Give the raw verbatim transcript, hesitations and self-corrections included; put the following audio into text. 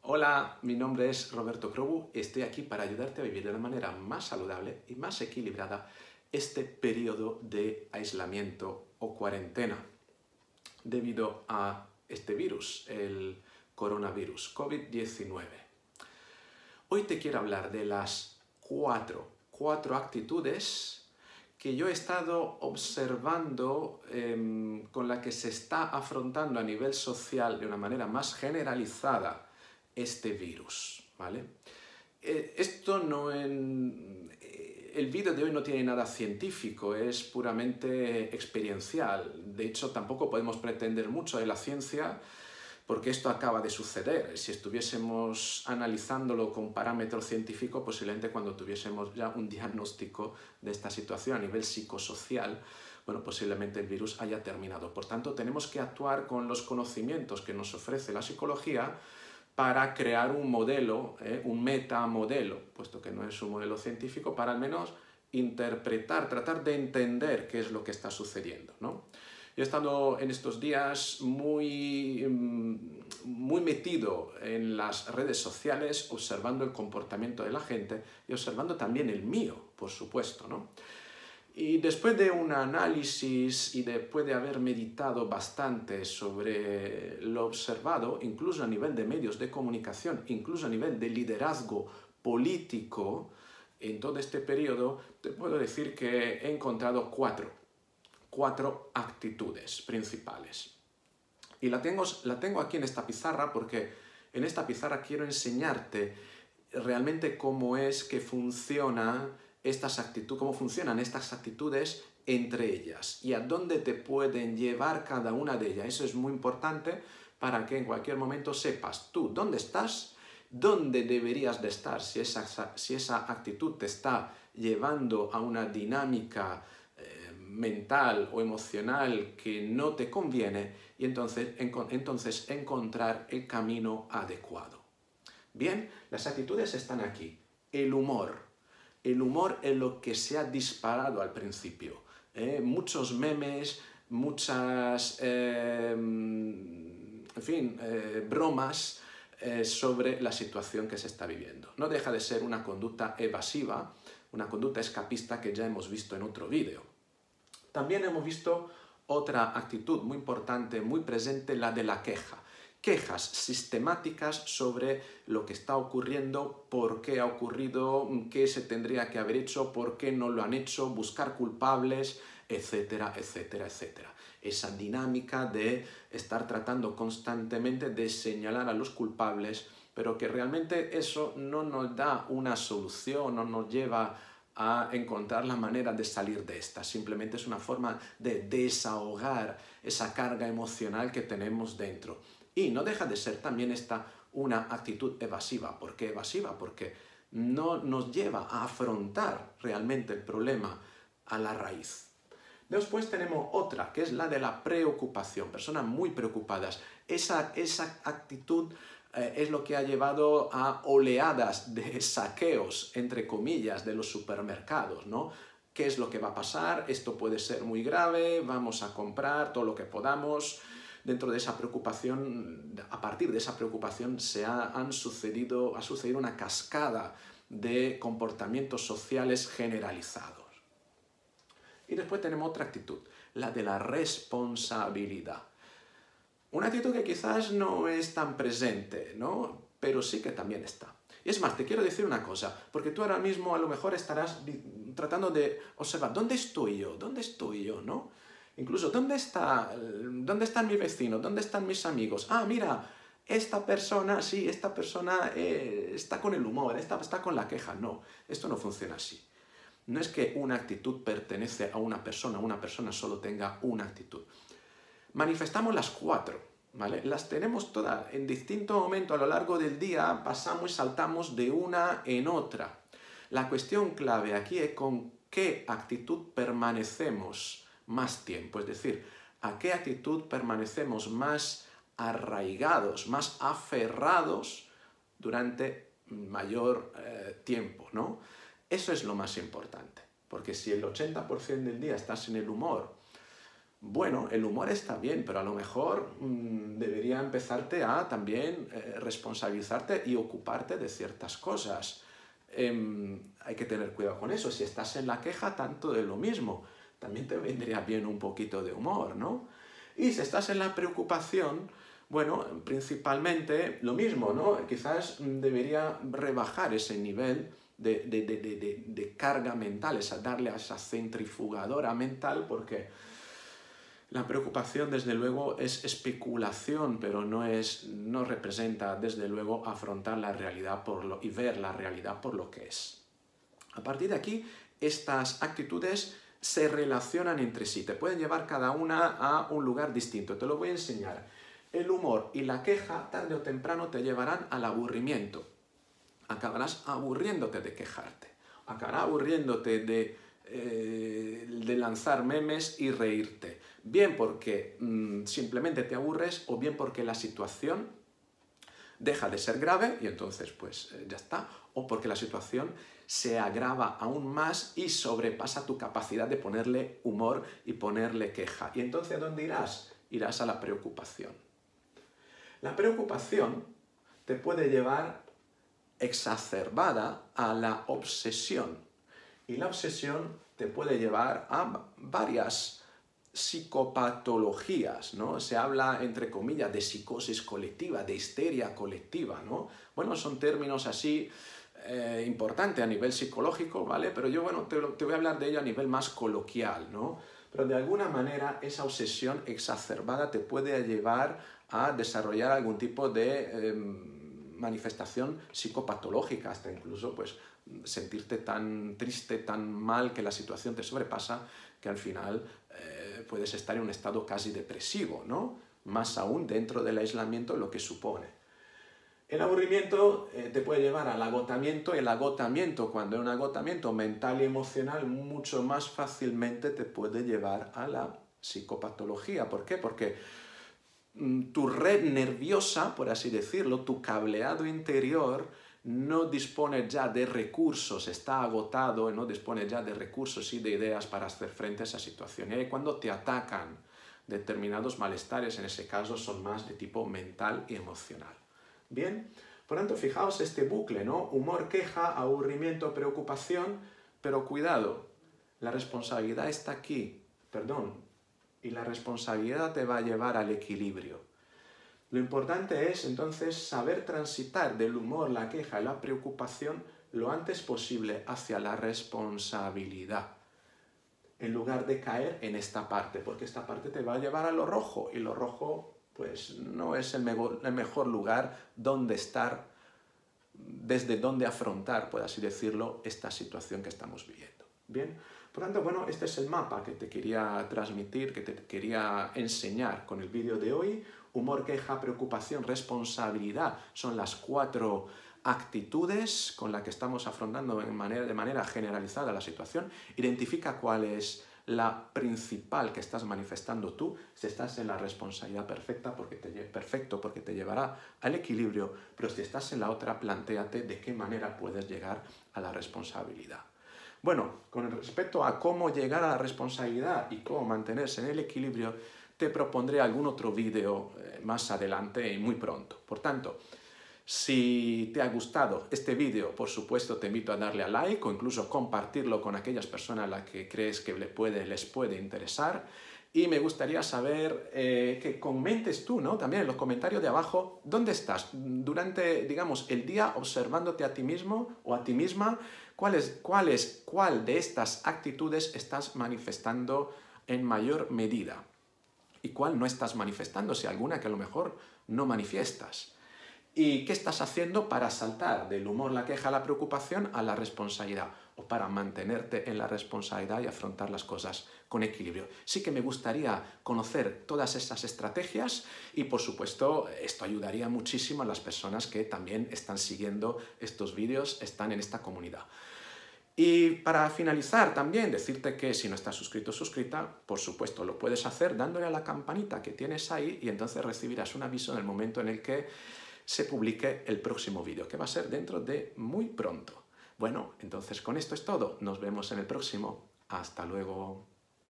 Hola, mi nombre es Roberto Crobu y estoy aquí para ayudarte a vivir de la manera más saludable y más equilibrada este periodo de aislamiento o cuarentena debido a este virus, el coronavirus COVID diecinueve. Hoy te quiero hablar de las cuatro, cuatro actitudes que yo he estado observando eh, con la que se está afrontando a nivel social de una manera más generalizada este virus, ¿vale? Eh, esto no en... El vídeo de hoy no tiene nada científico, es puramente experiencial. De hecho, tampoco podemos pretender mucho de la ciencia porque esto acaba de suceder. Si estuviésemos analizándolo con parámetro científico, posiblemente cuando tuviésemos ya un diagnóstico de esta situación a nivel psicosocial, bueno, posiblemente el virus haya terminado. Por tanto, tenemos que actuar con los conocimientos que nos ofrece la psicología para crear un modelo, ¿eh? un metamodelo, puesto que no es un modelo científico, para al menos interpretar, tratar de entender qué es lo que está sucediendo, ¿no? Yo he estado en estos días muy, muy metido en las redes sociales, observando el comportamiento de la gente y observando también el mío, por supuesto, ¿no? Y después de un análisis y después de haber meditado bastante sobre lo observado, incluso a nivel de medios de comunicación, incluso a nivel de liderazgo político, en todo este periodo, te puedo decir que he encontrado cuatro, cuatro actitudes principales. Y la tengo, la tengo aquí en esta pizarra porque en esta pizarra quiero enseñarte realmente cómo es que funciona estas actitudes, cómo funcionan estas actitudes entre ellas y a dónde te pueden llevar cada una de ellas. Eso es muy importante para que en cualquier momento sepas tú dónde estás, dónde deberías de estar si esa, si esa actitud te está llevando a una dinámica eh, mental o emocional que no te conviene y entonces, en, entonces encontrar el camino adecuado. Bien, las actitudes están aquí. El humor. El humor es lo que se ha disparado al principio. ¿eh? Muchos memes, muchas, eh, en fin, eh, bromas eh, sobre la situación que se está viviendo. No deja de ser una conducta evasiva, una conducta escapista que ya hemos visto en otro vídeo. También hemos visto otra actitud muy importante, muy presente, la de la queja. Quejas sistemáticas sobre lo que está ocurriendo, por qué ha ocurrido, qué se tendría que haber hecho, por qué no lo han hecho, buscar culpables, etcétera, etcétera, etcétera. Esa dinámica de estar tratando constantemente de señalar a los culpables, pero que realmente eso no nos da una solución, no nos lleva a encontrar la manera de salir de esta. Simplemente es una forma de desahogar esa carga emocional que tenemos dentro. Y no deja de ser también esta una actitud evasiva. ¿Por qué evasiva? Porque no nos lleva a afrontar realmente el problema a la raíz. Después tenemos otra, que es la de la preocupación. Personas muy preocupadas. Esa, esa actitud eh, es lo que ha llevado a oleadas de saqueos, entre comillas, de los supermercados, ¿no? ¿Qué es lo que va a pasar? Esto puede ser muy grave, vamos a comprar todo lo que podamos. Dentro de esa preocupación, a partir de esa preocupación se ha, han sucedido, ha sucedido una cascada de comportamientos sociales generalizados. Y después tenemos otra actitud, la de la responsabilidad. Una actitud que quizás no es tan presente, ¿no? Pero sí que también está. Y es más, te quiero decir una cosa, porque tú ahora mismo a lo mejor estarás tratando de observar, ¿dónde estoy yo? ¿Dónde estoy yo? ¿No? Incluso, ¿dónde está, ¿dónde están mis vecinos? ¿Dónde están mis amigos? Ah, mira, esta persona, sí, esta persona eh, está con el humor, esta está con la queja. No, esto no funciona así. No es que una actitud pertenece a una persona, una persona solo tenga una actitud. Manifestamos las cuatro, ¿vale? Las tenemos todas. En distinto momento a lo largo del día pasamos y saltamos de una en otra. La cuestión clave aquí es con qué actitud permanecemos más tiempo, es decir, a qué actitud permanecemos más arraigados, más aferrados durante mayor eh, tiempo, ¿no? Eso es lo más importante, porque si el ochenta por ciento del día estás en el humor Bueno, el humor está bien, pero a lo mejor mmm, debería empezarte a también eh, responsabilizarte y ocuparte de ciertas cosas. Eh, hay que tener cuidado con eso. Si estás en la queja, tanto de lo mismo. También te vendría bien un poquito de humor, ¿no? Y si estás en la preocupación, bueno, principalmente lo mismo, ¿no? Quizás debería rebajar ese nivel de, de, de, de, de carga mental, esa, darle a esa centrifugadora mental, porque la preocupación, desde luego, es especulación, pero no, es, no representa, desde luego, afrontar la realidad por lo, y ver la realidad por lo que es. A partir de aquí, estas actitudes se relacionan entre sí, te pueden llevar cada una a un lugar distinto. Te lo voy a enseñar. El humor y la queja, tarde o temprano, te llevarán al aburrimiento. Acabarás aburriéndote de quejarte. Acabarás aburriéndote de, eh, de lanzar memes y reírte. Bien porque mmm, simplemente te aburres, o bien porque la situación deja de ser grave y entonces pues eh, ya está, o porque la situación se agrava aún más y sobrepasa tu capacidad de ponerle humor y ponerle queja. ¿Y entonces a dónde irás? Irás a la preocupación. La preocupación te puede llevar exacerbada a la obsesión, y la obsesión te puede llevar a varias psicopatologías, ¿no? Se habla, entre comillas, de psicosis colectiva, de histeria colectiva, ¿no? Bueno, son términos así eh, importantes a nivel psicológico, ¿vale? Pero yo, bueno, te, te voy a hablar de ello a nivel más coloquial, ¿no? Pero de alguna manera esa obsesión exacerbada te puede llevar a desarrollar algún tipo de eh, manifestación psicopatológica, hasta incluso, pues, sentirte tan triste, tan mal, que la situación te sobrepasa, que al final eh, puedes estar en un estado casi depresivo, ¿no? Más aún dentro del aislamiento, lo que supone. El aburrimiento eh, te puede llevar al agotamiento, y el agotamiento, cuando hay un agotamiento mental y emocional, mucho más fácilmente te puede llevar a la psicopatología. ¿Por qué? Porque mm, tu red nerviosa, por así decirlo, tu cableado interior, no dispone ya de recursos, está agotado, no dispone ya de recursos y de ideas para hacer frente a esa situación. Y ahí cuando te atacan determinados malestares, en ese caso son más de tipo mental y emocional. Bien, por tanto, fijaos este bucle, ¿no? Humor, queja, aburrimiento, preocupación, pero cuidado, la responsabilidad está aquí, perdón, y la responsabilidad te va a llevar al equilibrio. Lo importante es, entonces, saber transitar del humor, la queja y la preocupación lo antes posible hacia la responsabilidad, en lugar de caer en esta parte, porque esta parte te va a llevar a lo rojo, y lo rojo pues no es el mejor, el mejor lugar donde estar, desde donde afrontar, por así decirlo, esta situación que estamos viviendo. Bien, por tanto, bueno, este es el mapa que te quería transmitir, que te quería enseñar con el vídeo de hoy. Humor, queja, preocupación, responsabilidad son las cuatro actitudes con las que estamos afrontando de manera, de manera generalizada la situación. Identifica cuál es la principal que estás manifestando tú. Si estás en la responsabilidad perfecta, porque te, perfecto, porque te llevará al equilibrio, pero si estás en la otra, plantéate de qué manera puedes llegar a la responsabilidad. Bueno, con respecto a cómo llegar a la responsabilidad y cómo mantenerse en el equilibrio, te propondré algún otro vídeo más adelante y muy pronto. Por tanto, si te ha gustado este vídeo, por supuesto te invito a darle a like o incluso compartirlo con aquellas personas a las que crees que les puede, les puede interesar. Y me gustaría saber eh, que comentes tú, ¿no? También en los comentarios de abajo, ¿dónde estás durante, digamos, el día observándote a ti mismo o a ti misma? ¿Cuál es, cuál es, cuál de estas actitudes estás manifestando en mayor medida? ¿Y cuál no estás manifestando? Si alguna que a lo mejor no manifiestas. ¿Y qué estás haciendo para saltar del humor, la queja, la preocupación a la responsabilidad? O para mantenerte en la responsabilidad y afrontar las cosas con equilibrio. Sí que me gustaría conocer todas estas estrategias y, por supuesto, esto ayudaría muchísimo a las personas que también están siguiendo estos vídeos, están en esta comunidad. Y para finalizar también decirte que si no estás suscrito o suscrita, por supuesto lo puedes hacer dándole a la campanita que tienes ahí y entonces recibirás un aviso en el momento en el que se publique el próximo vídeo, que va a ser dentro de muy pronto. Bueno, entonces con esto es todo. Nos vemos en el próximo. Hasta luego.